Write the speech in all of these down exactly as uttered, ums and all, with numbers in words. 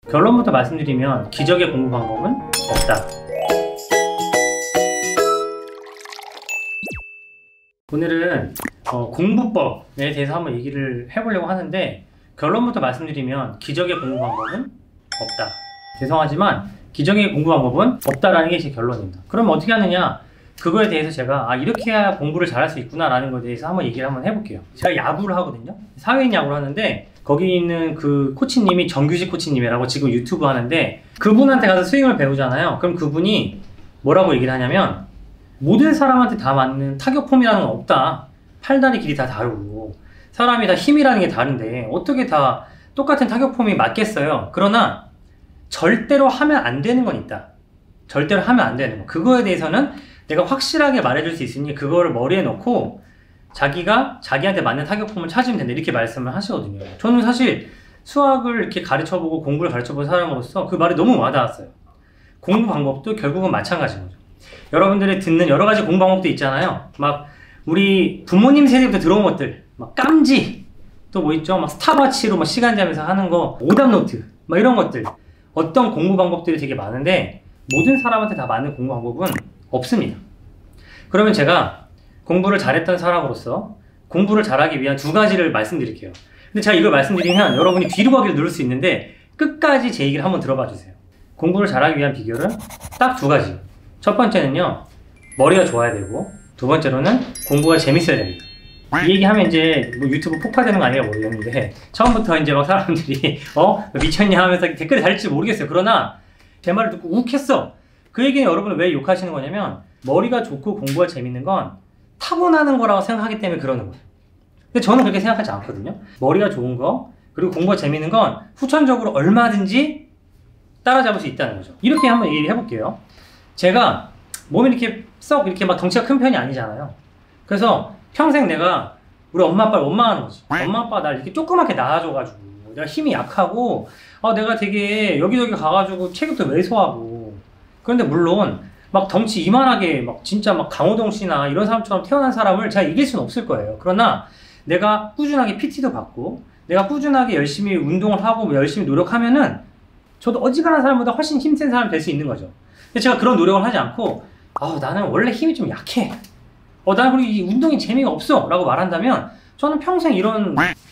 결론부터 말씀드리면 기적의 공부 방법은 없다. 오늘은 어, 공부법에 대해서 한번 얘기를 해보려고 하는데, 결론부터 말씀드리면 기적의 공부 방법은 없다. 죄송하지만 기적의 공부 방법은 없다라는 게 제 결론입니다. 그럼 어떻게 하느냐? 그거에 대해서 제가 아 이렇게 해야 공부를 잘할 수 있구나 라는 거에 대해서 한번 얘기를 한번 해볼게요. 제가 야구를 하거든요. 사회인 야구를 하는데 거기 있는 그 코치님이 정규식 코치님이라고 지금 유튜브 하는데, 그분한테 가서 스윙을 배우잖아요. 그럼 그분이 뭐라고 얘기를 하냐면, 모든 사람한테 다 맞는 타격 폼이라는 건 없다. 팔다리 길이 다 다르고 사람이 다 힘이라는 게 다른데 어떻게 다 똑같은 타격 폼이 맞겠어요. 그러나 절대로 하면 안 되는 건 있다. 절대로 하면 안 되는 거. 그거에 대해서는 내가 확실하게 말해줄 수 있으니 그거를 머리에 넣고 자기가 자기한테 맞는 타격폼을 찾으면 된다, 이렇게 말씀을 하시거든요. 저는 사실 수학을 이렇게 가르쳐보고 공부를 가르쳐본 사람으로서 그 말이 너무 와닿았어요. 공부 방법도 결국은 마찬가지인 거죠. 여러분들이 듣는 여러 가지 공부 방법도 있잖아요. 막 우리 부모님 세대부터 들어온 것들, 막 깜지, 또 뭐 있죠? 막 스탑워치로 막 시간 재면서 하는 거, 오답노트, 막 이런 것들. 어떤 공부 방법들이 되게 많은데 모든 사람한테 다 맞는 공부 방법은 없습니다. 그러면 제가 공부를 잘했던 사람으로서 공부를 잘하기 위한 두 가지를 말씀드릴게요. 근데 제가 이걸 말씀드리면 여러분이 뒤로 가기를 누를 수 있는데 끝까지 제 얘기를 한번 들어봐 주세요. 공부를 잘하기 위한 비결은 딱 두 가지. 첫 번째는요, 머리가 좋아야 되고, 두 번째로는 공부가 재밌어야 됩니다. 이 얘기하면 이제 뭐 유튜브 폭파되는 거 아니냐 모르겠는데, 처음부터 이제 막 사람들이 어? 미쳤냐 하면서 댓글이 달릴지 모르겠어요. 그러나 제 말을 듣고 욱했어. 그 얘기는 여러분은 왜 욕하시는 거냐면, 머리가 좋고 공부가 재밌는 건 타고나는 거라고 생각하기 때문에 그러는 거예요. 근데 저는 그렇게 생각하지 않거든요. 머리가 좋은 거, 그리고 공부가 재밌는 건 후천적으로 얼마든지 따라잡을 수 있다는 거죠. 이렇게 한번 얘기를 해볼게요. 제가 몸이 이렇게 썩 이렇게 막 덩치가 큰 편이 아니잖아요. 그래서 평생 내가 우리 엄마 아빠를 원망하는 거지. 엄마 아빠가 날 이렇게 조그맣게 낳아줘가지고 내가 힘이 약하고, 아 내가 되게 여기저기 가가지고 체격도 왜소하고. 그런데 물론 막 덩치 이만하게 막 진짜 막 강호동 씨나 이런 사람처럼 태어난 사람을 제가 이길 수는 없을 거예요. 그러나 내가 꾸준하게 피티도 받고 내가 꾸준하게 열심히 운동을 하고 열심히 노력하면은 저도 어지간한 사람보다 훨씬 힘센 사람이 될 수 있는 거죠. 근데 제가 그런 노력을 하지 않고, 아 나는 원래 힘이 좀 약해, 어 나는 그리고 이 운동이 재미가 없어 라고 말한다면, 저는 평생 이런,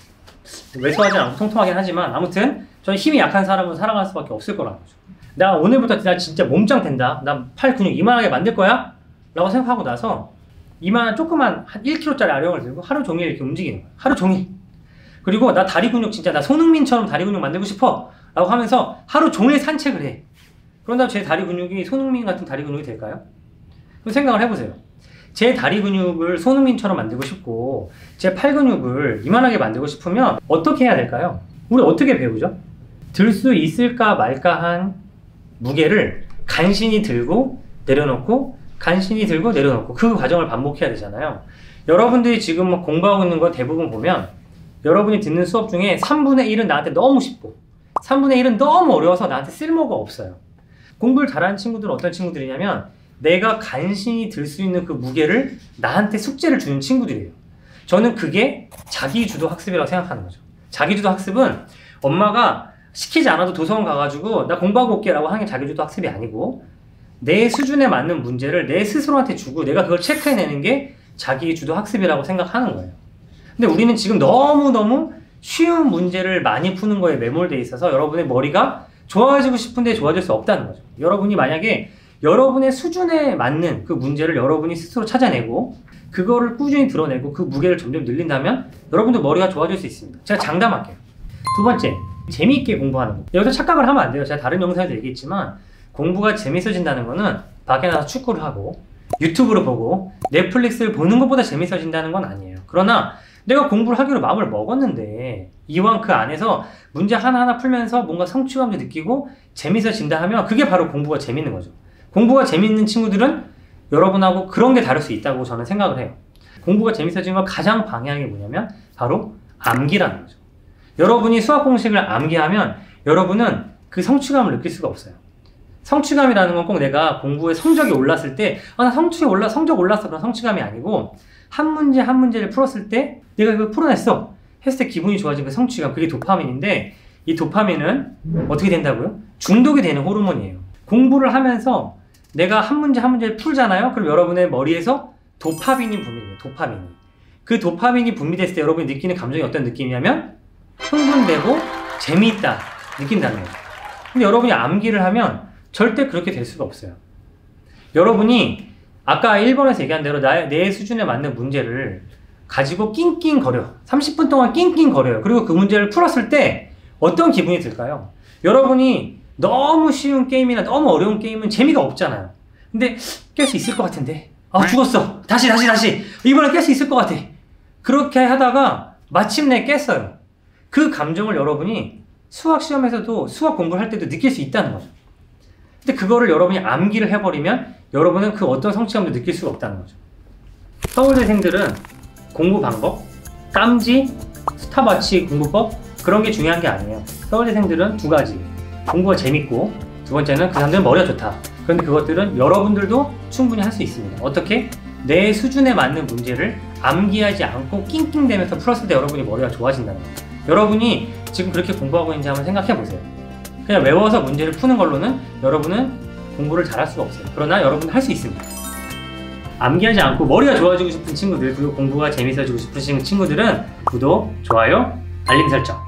왜소하진 않고 통통하긴 하지만 아무튼 저는 힘이 약한 사람으로 살아갈 수밖에 없을 거라는 거죠. 나 오늘부터 나 진짜 몸짱 된다, 나 팔 근육 이만하게 만들 거야 라고 생각하고 나서 이만한 조그만 한 일 킬로그램짜리 아령을 들고 하루 종일 이렇게 움직이는 거야. 하루 종일. 그리고 나 다리 근육 진짜 나 손흥민처럼 다리 근육 만들고 싶어 라고 하면서 하루 종일 산책을 해. 그런다면 제 다리 근육이 손흥민 같은 다리 근육이 될까요? 그럼 생각을 해보세요. 제 다리 근육을 손흥민처럼 만들고 싶고 제 팔 근육을 이만하게 만들고 싶으면 어떻게 해야 될까요? 우리 어떻게 배우죠? 들 수 있을까 말까 한 무게를 간신히 들고 내려놓고 간신히 들고 내려놓고, 그 과정을 반복해야 되잖아요. 여러분들이 지금 공부하고 있는 거 대부분 보면 여러분이 듣는 수업 중에 삼분의 일은 나한테 너무 쉽고 삼분의 일은 너무 어려워서 나한테 쓸모가 없어요. 공부를 잘하는 친구들은 어떤 친구들이냐면 내가 간신히 들 수 있는 그 무게를 나한테 숙제를 주는 친구들이에요. 저는 그게 자기주도 학습이라고 생각하는 거죠. 자기주도 학습은 엄마가 시키지 않아도 도서관 가가지고 나 공부하고 올게 라고 하는 게 자기주도 학습이 아니고, 내 수준에 맞는 문제를 내 스스로한테 주고 내가 그걸 체크해내는 게 자기주도 학습이라고 생각하는 거예요. 근데 우리는 지금 너무너무 쉬운 문제를 많이 푸는 거에 매몰되어 있어서 여러분의 머리가 좋아지고 싶은데 좋아질 수 없다는 거죠. 여러분이 만약에 여러분의 수준에 맞는 그 문제를 여러분이 스스로 찾아내고 그거를 꾸준히 드러내고 그 무게를 점점 늘린다면 여러분도 머리가 좋아질 수 있습니다. 제가 장담할게요. 두 번째, 재미있게 공부하는 거. 여기서 착각을 하면 안 돼요. 제가 다른 영상에서 얘기했지만 공부가 재밌어진다는 거는 밖에 나가서 축구를 하고 유튜브를 보고 넷플릭스를 보는 것보다 재밌어진다는 건 아니에요. 그러나 내가 공부를 하기로 마음을 먹었는데 이왕 그 안에서 문제 하나하나 풀면서 뭔가 성취감도 느끼고 재밌어진다 하면 그게 바로 공부가 재밌는 거죠. 공부가 재밌는 친구들은 여러분하고 그런 게 다를 수 있다고 저는 생각을 해요. 공부가 재밌어지는 건 가장 방향이 뭐냐면 바로 암기라는 거죠. 여러분이 수학 공식을 암기하면 여러분은 그 성취감을 느낄 수가 없어요. 성취감이라는 건 꼭 내가 공부에 성적이 올랐을 때 아, 나 성취 올라, 성적 올랐어 그런 성취감이 아니고, 한 문제 한 문제를 풀었을 때 내가 이걸 풀어냈어 했을 때 기분이 좋아진 그 성취감, 그게 도파민인데, 이 도파민은 어떻게 된다고요? 중독이 되는 호르몬이에요. 공부를 하면서 내가 한 문제 한 문제를 풀잖아요. 그럼 여러분의 머리에서 도파민이 분비돼요. 도파민이. 그 도파민이 분비됐을 때 여러분이 느끼는 감정이 어떤 느낌이냐면 흥분되고 재미있다 느낀다는 거죠. 근데 여러분이 암기를 하면 절대 그렇게 될 수가 없어요. 여러분이 아까 일 번에서 얘기한 대로 나의, 내 수준에 맞는 문제를 가지고 낑낑거려. 삼십 분 동안 낑낑거려요. 그리고 그 문제를 풀었을 때 어떤 기분이 들까요? 여러분이 너무 쉬운 게임이나 너무 어려운 게임은 재미가 없잖아요. 근데 깰 수 있을 것 같은데 아 죽었어. 다시 다시 다시 이번엔 깰 수 있을 것 같아. 그렇게 하다가 마침내 깼어요. 그 감정을 여러분이 수학 시험에서도 수학 공부를 할 때도 느낄 수 있다는 거죠. 근데 그거를 여러분이 암기를 해버리면 여러분은 그 어떤 성취감도 느낄 수가 없다는 거죠. 서울대생들은 공부 방법, 깜지, 스탑워치 공부법 그런 게 중요한 게 아니에요. 서울대생들은 두 가지. 공부가 재밌고 두 번째는 그 사람들은 머리가 좋다. 그런데 그것들은 여러분들도 충분히 할 수 있습니다. 어떻게? 내 수준에 맞는 문제를 암기하지 않고 낑낑대면서 풀었을 때 여러분이 머리가 좋아진다는 거예요. 여러분이 지금 그렇게 공부하고 있는지 한번 생각해 보세요. 그냥 외워서 문제를 푸는 걸로는 여러분은 공부를 잘할 수가 없어요. 그러나 여러분은 할 수 있습니다. 암기하지 않고 머리가 좋아지고 싶은 친구들, 그리고 공부가 재밌어지고 싶으신 친구들은 구독, 좋아요, 알림 설정